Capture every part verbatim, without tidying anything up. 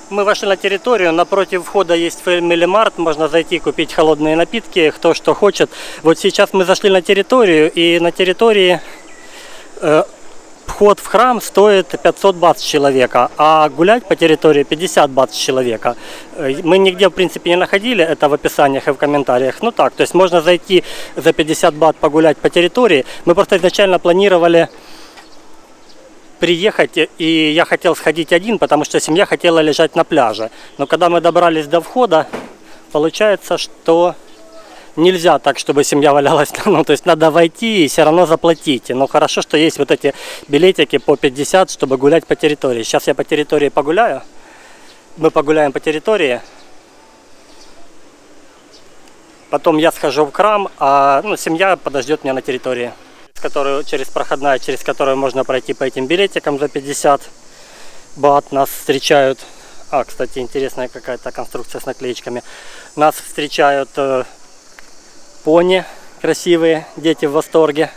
Мы вошли на территорию, напротив входа есть Family Mart, можно зайти купить холодные напитки, кто что хочет. Вот сейчас мы зашли на территорию, и на территории э, вход в храм стоит пятьсот бат с человека, а гулять по территории пятьдесят бат с человека. Мы нигде в принципе не находили это в описаниях и в комментариях. Ну так, то есть можно зайти за пятьдесят бат погулять по территории. Мы просто изначально планировали приехать, и я хотел сходить один, потому что семья хотела лежать на пляже. Но когда мы добрались до входа, получается, что нельзя так, чтобы семья валялась. Ну, то есть надо войти и все равно заплатить. Но хорошо, что есть вот эти билетики по пятьдесят, чтобы гулять по территории. Сейчас я по территории погуляю. Мы погуляем по территории. Потом я схожу в храм, а ну, семья подождет меня на территории. Которую, через проходная, через которую можно пройти по этим билетикам за пятьдесят бат. Нас встречают, а, кстати, интересная какая-то конструкция с наклеечками. Нас встречают э, пони красивые, дети в восторге.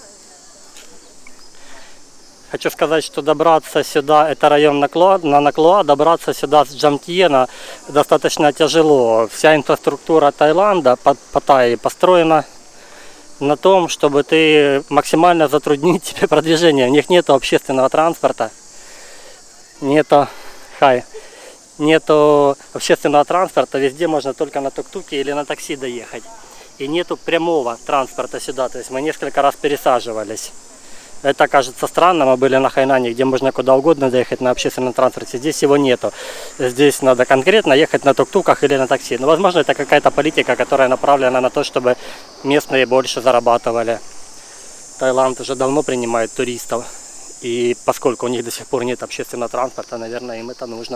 Хочу сказать, что добраться сюда, это район Наклоа, на Наклоа, добраться сюда с Джамтьена достаточно тяжело. Вся инфраструктура Таиланда, Паттайи, построена на том, чтобы ты максимально затруднить тебе продвижение. У них нет общественного транспорта, нету, хай, нету общественного транспорта, везде можно только на тук-туке или на такси доехать. И нету прямого транспорта сюда, то есть мы несколько раз пересаживались. Это кажется странно, мы были на Хайнане, где можно куда угодно доехать на общественном транспорте, здесь его нету. Здесь надо конкретно ехать на тук-туках или на такси. Но возможно это какая-то политика, которая направлена на то, чтобы местные больше зарабатывали. Таиланд уже давно принимает туристов, и поскольку у них до сих пор нет общественного транспорта, наверное, им это нужно.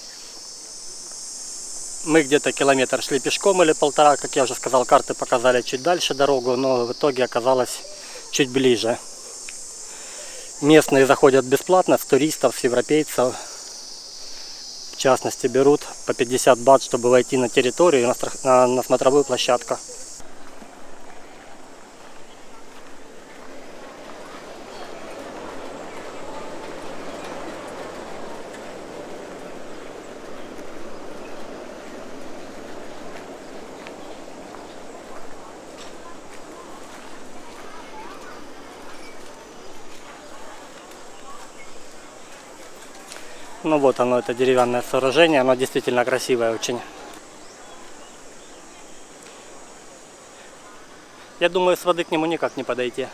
Мы где-то километр шли пешком или полтора, как я уже сказал, карты показали чуть дальше дорогу, но в итоге оказалось чуть ближе. Местные заходят бесплатно, с туристов, с европейцев. В частности, берут по пятьдесят бат, чтобы войти на территорию, на, на, на смотровую площадку. Ну вот оно, это деревянное сооружение, оно действительно красивое очень. Я думаю, с воды к нему никак не подойти.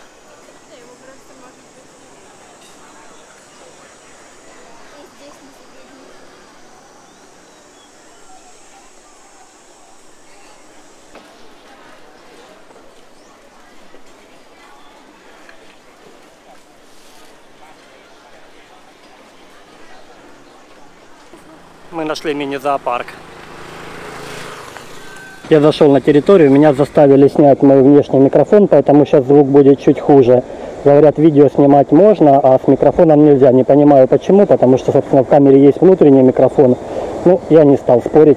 Мы нашли мини-зоопарк. Я зашел на территорию, меня заставили снять мой внешний микрофон, поэтому сейчас звук будет чуть хуже. Говорят, видео снимать можно, а с микрофоном нельзя. Не понимаю почему, потому что, собственно, в камере есть внутренний микрофон. Ну, я не стал спорить.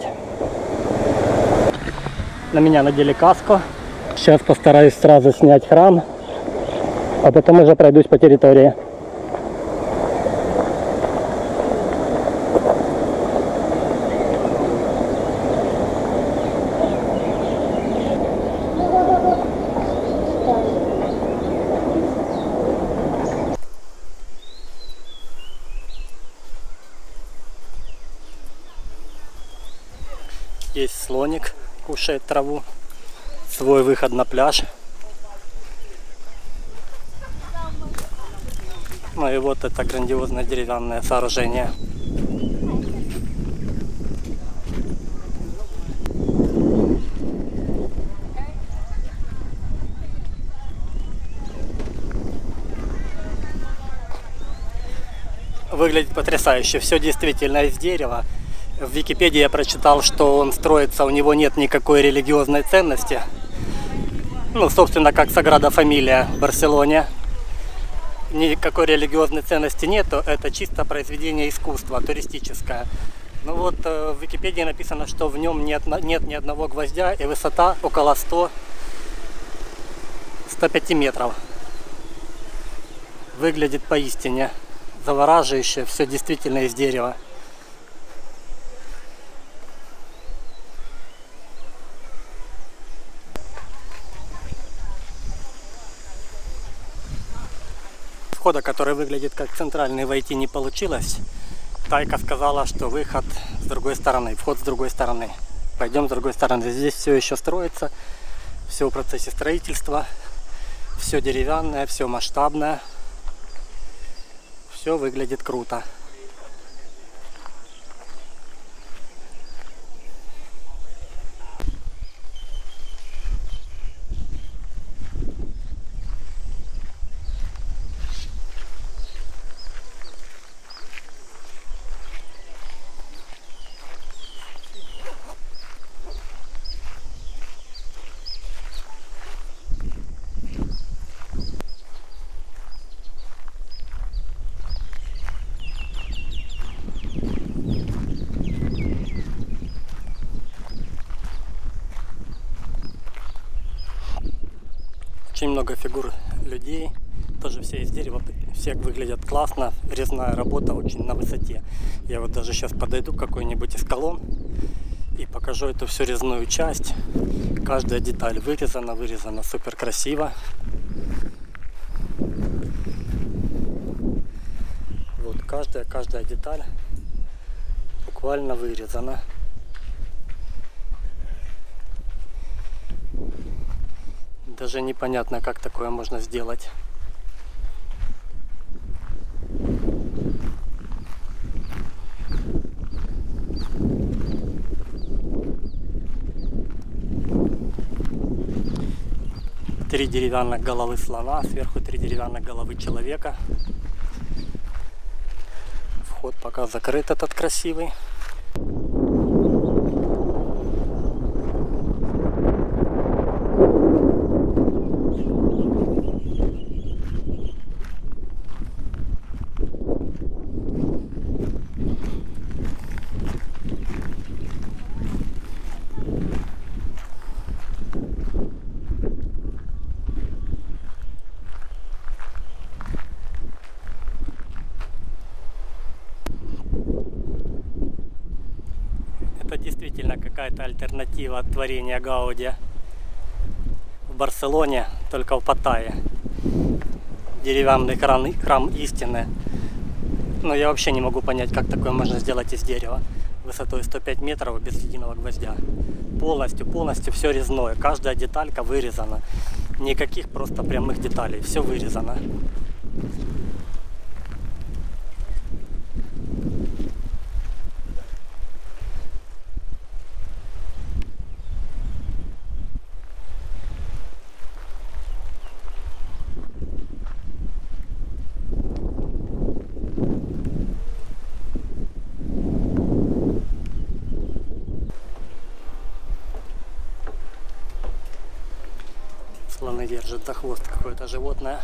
На меня надели каску. Сейчас постараюсь сразу снять храм, а потом уже пройдусь по территории. Есть слоник, кушает траву, свой выход на пляж. Ну и вот это грандиозное деревянное сооружение. Выглядит потрясающе, все действительно из дерева. В Википедии я прочитал, что он строится, у него нет никакой религиозной ценности. Ну, собственно, как Саграда Фамилия в Барселоне. Никакой религиозной ценности нету, это чисто произведение искусства, туристическое. Ну вот в Википедии написано, что в нем нет, нет ни одного гвоздя, и высота около ста — ста пяти метров. Выглядит поистине завораживающе, все действительно из дерева. входа, который выглядит как центральный, войти не получилось. Тайка сказала, что выход с другой стороны, вход с другой стороны. Пойдем с другой стороны. Здесь все еще строится, все в процессе строительства, все деревянное, все масштабное, все выглядит круто. Очень много фигур людей, тоже все из дерева, все выглядят классно, резная работа очень на высоте. Я вот даже сейчас подойду к какой-нибудь из колонн и покажу эту всю резную часть. Каждая деталь вырезана, вырезана супер красиво. Вот каждая, каждая деталь буквально вырезана. Даже непонятно, как такое можно сделать. Три деревянных головы слона, сверху три деревянных головы человека. Вход пока закрыт этот красивый. Это действительно какая-то альтернатива от творения Гауди в Барселоне, только в Паттайе. Деревянный храм, храм истины. Но я вообще не могу понять, как такое можно сделать из дерева. Высотой сто пять метров без единого гвоздя. Полностью, полностью все резное. Каждая деталька вырезана. Никаких просто прямых деталей. Все вырезано. Слоны держат за хвост какое-то животное.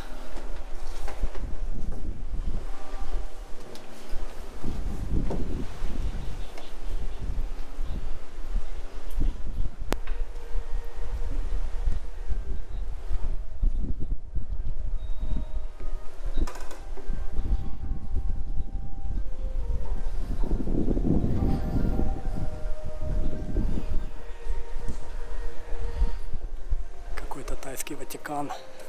Тайский Ватикан.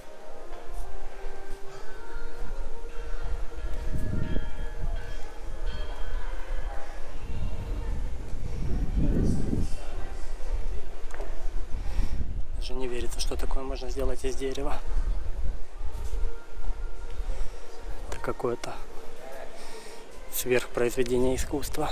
Даже не верится, что такое можно сделать из дерева. Это какое-то сверхпроизведение искусства.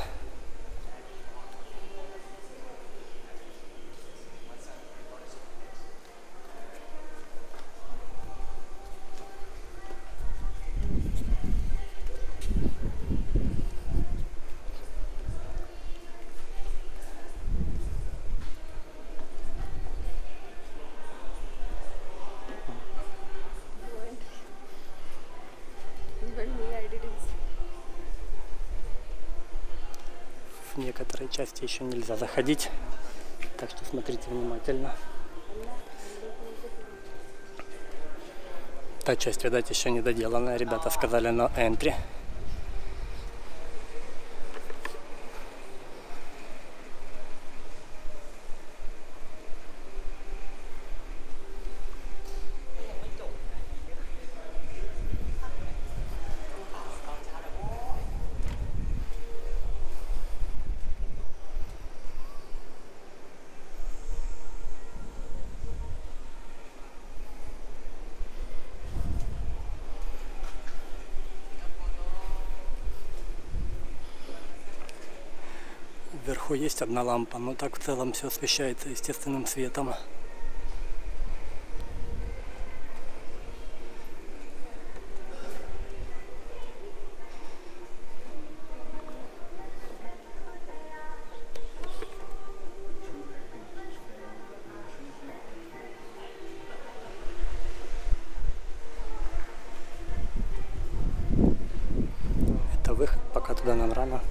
В некоторые части еще нельзя заходить, так что смотрите внимательно. Та часть, видать, еще не доделанная. Ребята сказали no entry. Вверху есть одна лампа, но так в целом все освещается естественным светом. Это выход, пока туда нам рано.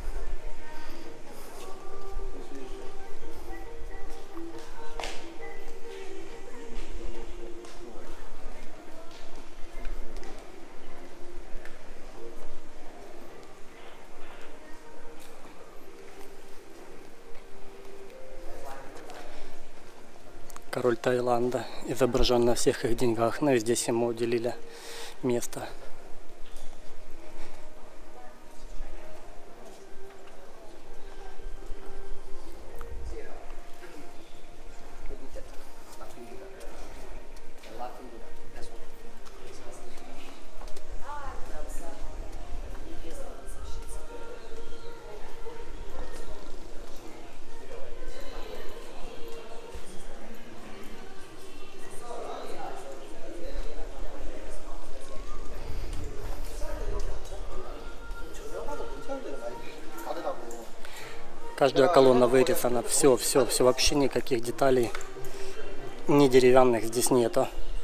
Король Таиланда изображен на всех их деньгах, но и здесь ему уделили место. Каждая колонна вырезана, все, все, все, вообще никаких деталей, ни деревянных здесь нету.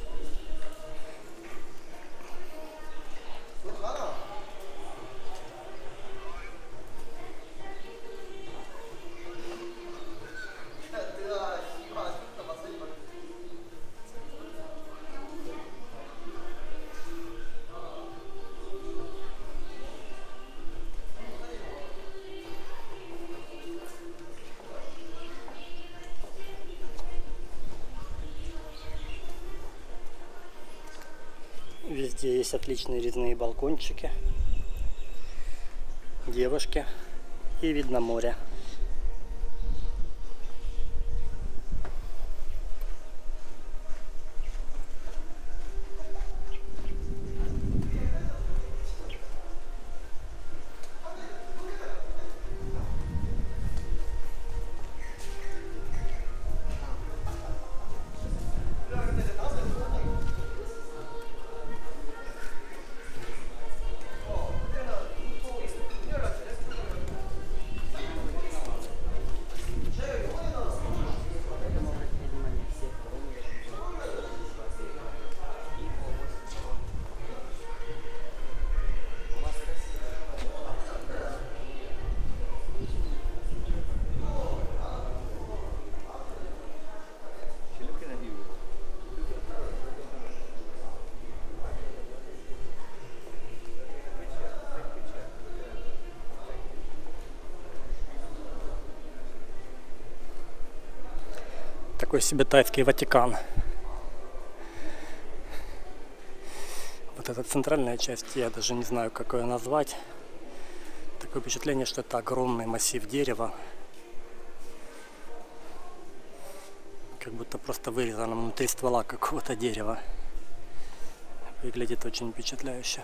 Везде есть отличные резные балкончики, девушки и видно море. Такой себе тайский Ватикан. Вот эта центральная часть, я даже не знаю, как ее назвать. Такое впечатление, что это огромный массив дерева. Как будто просто вырезано внутри ствола какого-то дерева. Выглядит очень впечатляюще.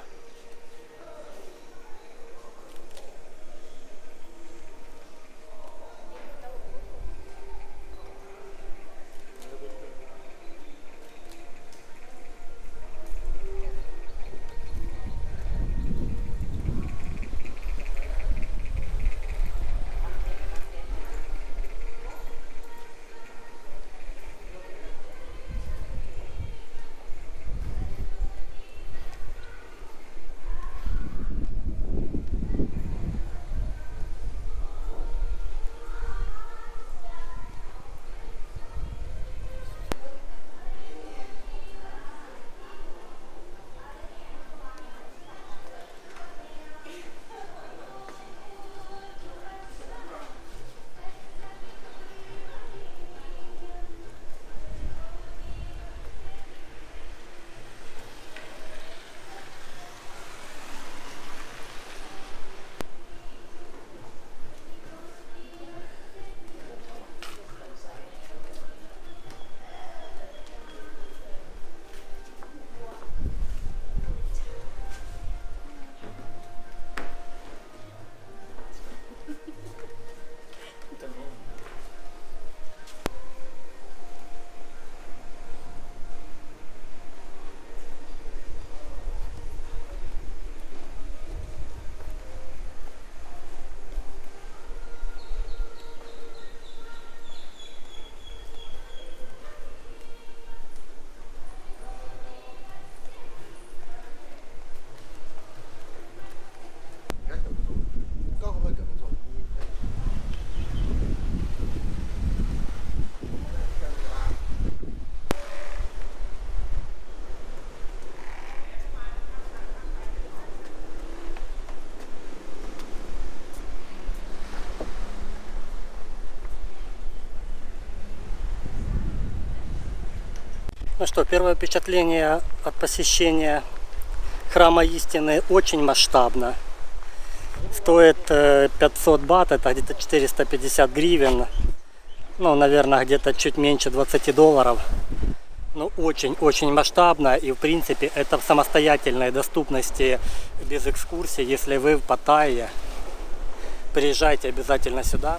Ну что, первое впечатление от посещения храма истины: очень масштабно. Стоит пятьсот бат, это где-то четыреста пятьдесят гривен. Ну, наверное, где-то чуть меньше двадцати долларов. Ну, очень-очень масштабно, и в принципе это в самостоятельной доступности, без экскурсии. Если вы в Паттайе, приезжайте обязательно сюда,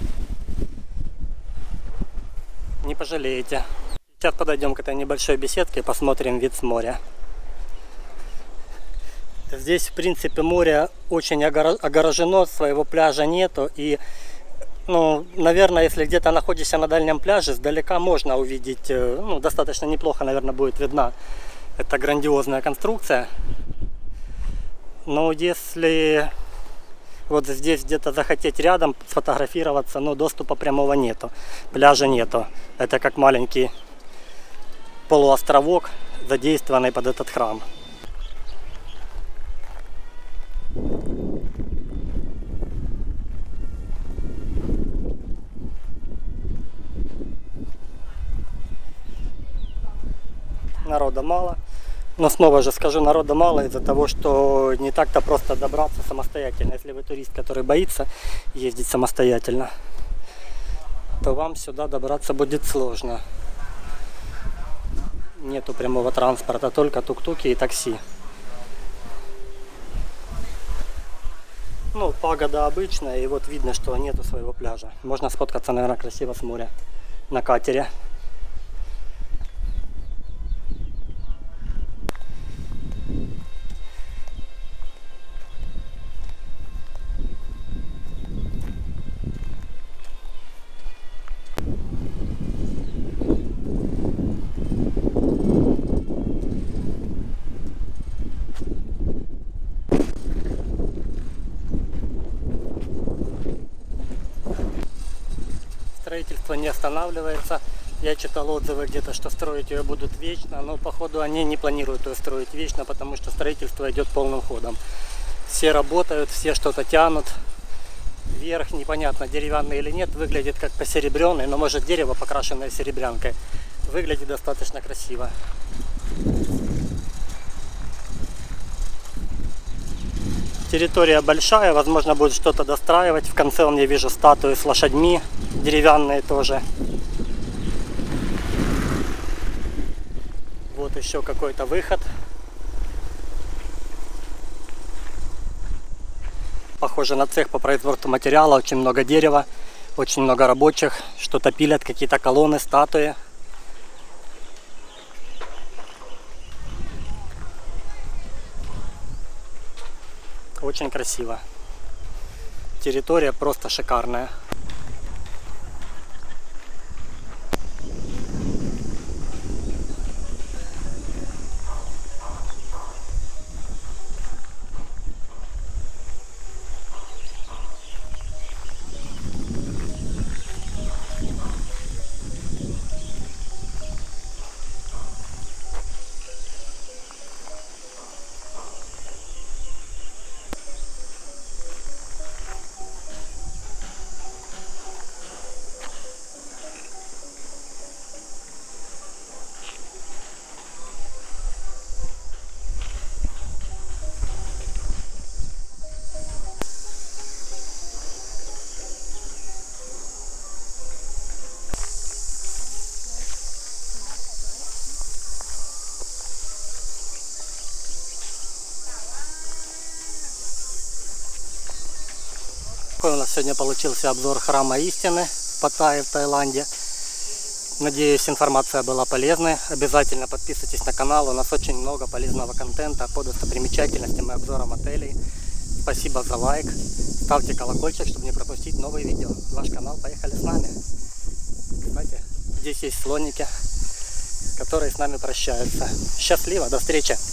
не пожалеете. Сейчас подойдем к этой небольшой беседке и посмотрим вид с моря. Здесь в принципе море очень огорожено, своего пляжа нету, и ну, наверное, если где-то находишься на дальнем пляже, сдалека можно увидеть, ну, достаточно неплохо, наверное, будет видна эта грандиозная конструкция. Но если вот здесь где-то захотеть рядом сфотографироваться, но доступа прямого нету, пляжа нету. Это как маленький полуостровок, задействованный под этот храм. Народа мало, но снова же скажу, народа мало из-за того, что не так-то просто добраться самостоятельно. Если вы турист, который боится ездить самостоятельно, то вам сюда добраться будет сложно. Нету прямого транспорта, только тук-туки и такси. Ну, погода обычная, и вот видно, что нету своего пляжа. Можно сфоткаться, наверное, красиво с моря на катере. Строительство не останавливается. Я читал отзывы где-то, что строить ее будут вечно, но походу они не планируют ее строить вечно, потому что строительство идет полным ходом. Все работают, все что-то тянут. Верх непонятно, деревянный или нет, выглядит как посеребренный, но может дерево, покрашенное серебрянкой. Выглядит достаточно красиво. Территория большая, возможно будет что-то достраивать. В конце вон я вижу статуи с лошадьми, деревянные тоже. Вот еще какой-то выход. Похоже на цех по производству материала, очень много дерева, очень много рабочих, что-то пилят, какие-то колонны, статуи. Очень красиво. Территория просто шикарная. Такой у нас сегодня получился обзор храма истины в Паттайе, в Таиланде. Надеюсь, информация была полезной. Обязательно подписывайтесь на канал, у нас очень много полезного контента по достопримечательностям и обзорам отелей. Спасибо за лайк, ставьте колокольчик, чтобы не пропустить новые видео. Ваш канал «Поехали с нами». Кстати, здесь есть слоники, которые с нами прощаются. Счастливо, до встречи!